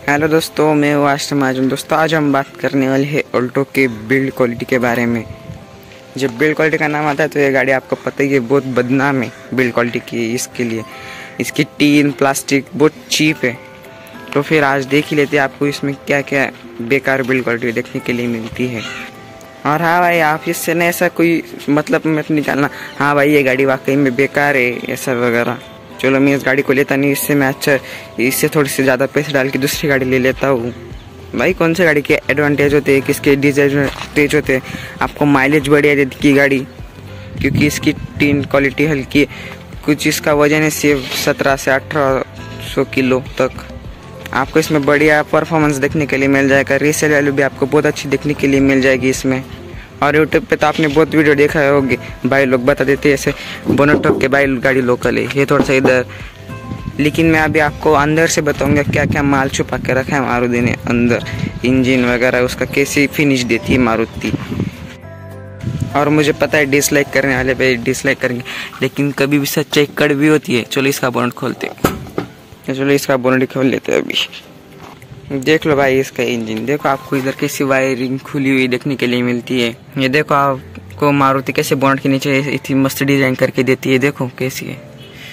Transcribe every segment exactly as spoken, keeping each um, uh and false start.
Hello दोस्तों, मैं हूँ आश्रम महाजन। दोस्तों आज हम बात करने वाले हैं ऑल्टो के बिल्ड क्वालिटी के बारे में। जब बिल्ड क्वालिटी का नाम आता है तो ये गाड़ी आपको पता ही है बहुत बदनाम है बिल्ड क्वालिटी की। इसके लिए इसकी टीन प्लास्टिक बहुत चीप है। तो फिर आज देख ही लेते हैं आपको इसमें क्या क्या बेकार बिल्ड क्वालिटी देखने के लिए मिलती है। और हाँ भाई, आप इससे न ऐसा कोई मतलब मत निकालना हाँ भाई ये गाड़ी वाकई में बेकार है ऐसा वगैरह। चलो मैं इस गाड़ी को लेता नहीं, इससे मैं अच्छा इससे थोड़ी सी ज़्यादा पैसे डाल के दूसरी गाड़ी ले लेता हूँ। भाई कौन से गाड़ी के एडवांटेज होते हैं, किसके डिसएडवांटेज होते हैं। आपको माइलेज बढ़िया देती की गाड़ी, क्योंकि इसकी टीन क्वालिटी हल्की है। कुछ इसका वजन है सिर्फ सत्रह से अठारह सौ किलो तक। आपको इसमें बढ़िया परफॉर्मेंस देखने के लिए मिल जाएगा। रीसेल वैल्यू भी आपको बहुत अच्छी देखने के लिए मिल जाएगी इसमें। और यूट्यूब पे तो आपने बहुत वीडियो देखा होगी, भाई लोग बता देते हैं ऐसे बोनट ठोक के भाई गाड़ी लोकल है, ये थोड़ा सा इधर। लेकिन मैं अभी आपको अंदर से बताऊंगा क्या क्या माल छुपा के रखा है मारुति ने अंदर, इंजन वगैरह उसका कैसी फिनिश देती है मारुति। और मुझे पता है डिसलाइक करने वाले भाई डिसलाइक करेंगे, लेकिन कभी भी सच्चाई कड़वी होती है। चलो इसका बोनट खोलते हैं, चलो इसका बोनट खोल लेते हैं अभी। देख लो भाई इसका इंजन, देखो आपको इधर कैसी वायरिंग खुली हुई देखने के लिए मिलती है। ये देखो आपको मारुति कैसे बोनट के नीचे इतनी मस्त डिजाइन करके देती है, देखो कैसी है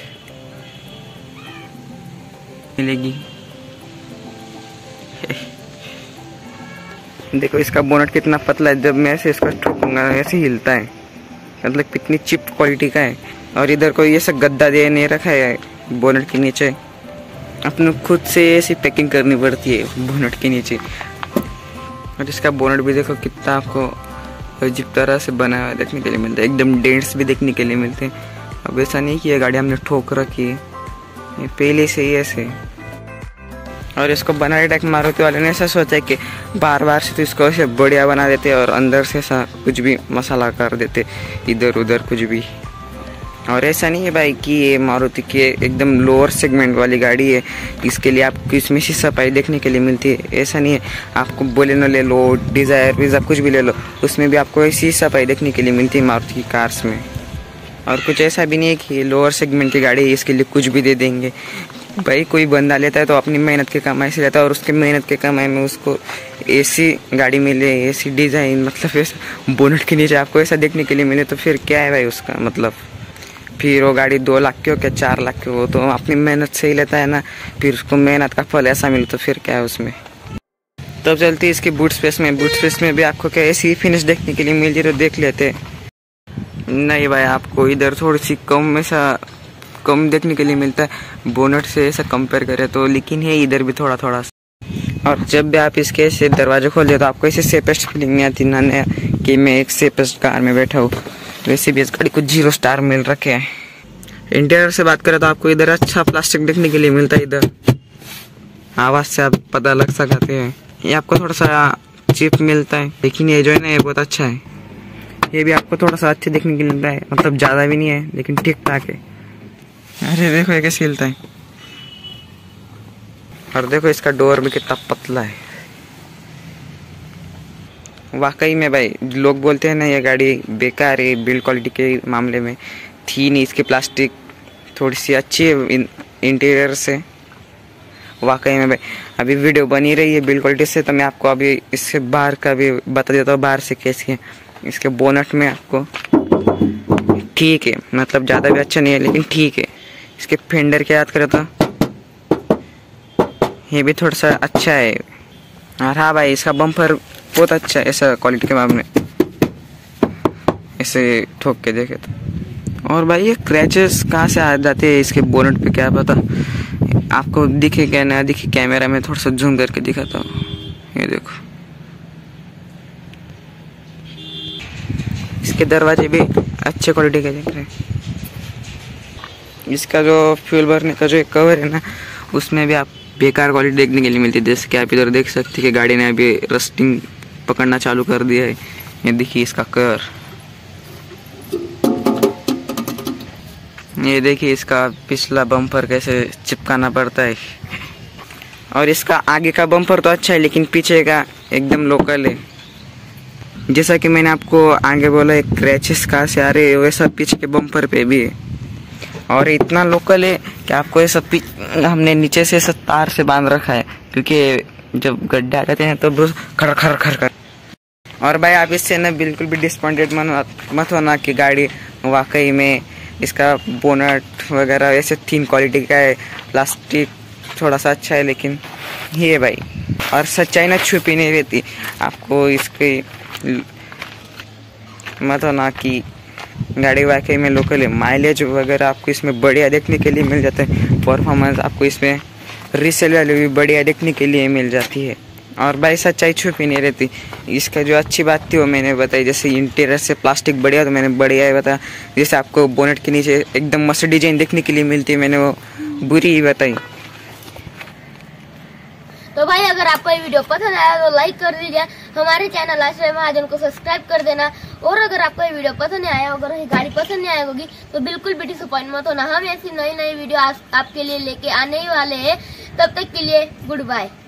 मिलेगी। देखो इसका बोनट कितना पतला है, जब मैं ऐसे इसको ठोकूंगा ऐसे हिलता है, मतलब कितनी चिप क्वालिटी का है। और इधर कोई ऐसा गद्दा दे नहीं रखा है बोनट के नीचे, अपने खुद से ऐसी पैकिंग करनी पड़ती है बोनट के नीचे। और इसका बोनट भी देखो कितना आपको अजीब तरह से बना हुआ देखने के लिए मिलता है, एकदम डेंट्स भी देखने के लिए मिलते हैं। अब ऐसा नहीं कि ये गाड़ी हमने ठोक रखी है, ये पहले से ही ऐसे। और इसको बनाने टाइम मारुति वाले ने ऐसा सोचा कि बार बार से तो इसको ऐसे बढ़िया बना देते और अंदर से ऐसा कुछ भी मसाला कर देते इधर उधर कुछ भी। और ऐसा नहीं है भाई कि ये मारुति की एकदम लोअर सेगमेंट वाली गाड़ी है, इसके लिए आपको इसमें से सफाई देखने के लिए मिलती है। ऐसा नहीं है, आपको बोलेनो ले लो, डिज़ायर वीज़ा कुछ भी ले लो, उसमें भी आपको ऐसी सफाई देखने के लिए मिलती है मारुति की कार्स में। और कुछ ऐसा भी नहीं है कि लोअर सेगमेंट की गाड़ी है इसके लिए कुछ भी दे देंगे। भाई कोई बंदा लेता है तो अपनी मेहनत के कमाई से लेता है, और उसके मेहनत के कमाई में उसको ऐसी गाड़ी मिले, ऐसी डिज़ाइन, मतलब ऐसा बोनट के नीचे आपको ऐसा देखने के लिए मिले, तो फिर क्या है भाई उसका मतलब। फिर वो गाड़ी दो लाख की हो क्या चार लाख की हो, तो अपनी मेहनत से ही लेता है ना, फिर उसको मेहनत का फल ऐसा मिले तो फिर क्या है उसमें। तब चलती है इसकी बूट स्पेस में। बूट स्पेस में भी आपको क्या ऐसी फिनिश देखने के लिए मिल रही, तो देख लेते। नहीं भाई, आपको इधर थोड़ी सी कम ऐसा कम देखने के लिए मिलता है बोनट से ऐसा कंपेयर करें तो, लेकिन है इधर भी थोड़ा थोड़ा। और जब भी आप इसके ऐसे दरवाजे खोल दे तो आपको ऐसे सेफेस्ट फीलिंग नहीं आती ना कि मैं एक सेफेस्ट कार में बैठा हूँ। वैसे भी इस गाड़ी को जीरो स्टार मिल रखे हैं। इंटीरियर से बात करें तो आपको इधर अच्छा प्लास्टिक देखने के लिए मिलता है, इधर आवाज से आप पता लग सकते हैं। ये आपको थोड़ा सा चिप मिलता है, लेकिन ये जो है ना ये बहुत अच्छा है। ये भी आपको थोड़ा सा अच्छा देखने के लिए मिलता है, मतलब ज्यादा भी नहीं है लेकिन ठीक ठाक है। अरे देखो ये कैसे हिलता है। और देखो इसका डोर भी कितना पतला है। वाकई में भाई लोग बोलते हैं ना ये गाड़ी बेकार है बिल्ड क्वालिटी के मामले में, थी नहीं। इसकी प्लास्टिक थोड़ी सी अच्छी है इंटीरियर से। वाकई में भाई अभी वीडियो बनी रही है बिल्ड क्वालिटी से, तो मैं आपको अभी इससे बाहर का भी बता देता हूँ बाहर से कैसी है। इसके बोनट में आपको ठीक है, मतलब ज़्यादा भी अच्छा नहीं है लेकिन ठीक है। इसके फेंडर की याद करें तो ये भी थोड़ा सा अच्छा है। और हाँ भाई इसका बम्पर बहुत अच्छा है ऐसा क्वालिटी के मामले ऐसे ठोक के देखे तो। और भाई ये क्रैचेस कहाँ से आ जाते हैं इसके बोनट पे क्या पता, आपको दिखे क्या ना दिखे, कैमरा में थोड़ा सा जूम करके दिखाता हूँ। ये देखो इसके दरवाजे भी अच्छे क्वालिटी के दिख रहे हैं। इसका जो फ्यूल भरने का जो कवर है ना, उसमें भी आप बेकार क्वालिटी देखने के लिए मिलती है। जैसे कि आप इधर देख सकते हैं कि गाड़ी ने अभी रस्टिंग पकड़ना चालू कर दिया है। ये देखिए इसका कवर, ये देखिए इसका पिछला बम्पर कैसे चिपकाना पड़ता है। और इसका आगे का बम्पर तो अच्छा है लेकिन पीछे का एकदम लोकल है। जैसा कि मैंने आपको आगे बोला एक क्रैचेस कहाँ से आ रहे हैं, वैसा पीछे के बम्पर पे भी है। और इतना लोकल है कि आपको ये सब हमने नीचे से सब तार से बांध रखा है, क्योंकि जब गड्ढे आ जाते हैं तो बहुत खर खर खर कर। और भाई आप इससे ना बिल्कुल भी डिसअपॉइंटेड मत होना कि गाड़ी वाकई में इसका बोनट वगैरह ऐसे तीन क्वालिटी का है, प्लास्टिक थोड़ा सा अच्छा है, लेकिन ये भाई और सच्चाई ना छुपी नहीं रहती। आपको इसकी मत होना कि गाड़ी वाकई में लोकल है, माइलेज वगैरह आपको इसमें बढ़िया देखने के लिए मिल जाता है, परफॉर्मेंस आपको इसमें रीसेल वैल्यू भी बढ़िया देखने के लिए मिल जाती है। और भाई सच्चाई छुपी नहीं रहती। इसका जो अच्छी बात थी वो मैंने बताई, जैसे इंटीरियर से प्लास्टिक बढ़िया तो मैंने बढ़िया ही बताया, जैसे आपको बोनेट के नीचे एकदम मस्त डिजाइन देखने के लिए मिलती है मैंने वो बुरी ही बताई। तो भाई अगर आपको ये वीडियो पसंद आया तो लाइक कर दीजिए, हमारे चैनल आश्रय महाजन को सब्सक्राइब कर देना। और अगर आपको ये वीडियो पसंद नहीं आया, अगर ये गाड़ी पसंद नहीं आई होगी तो बिल्कुल भी डिसअपॉइंट मत होना। हम ऐसी नई नई वीडियो आपके लिए लेके आने ही वाले हैं। तब तक के लिए गुड बाय।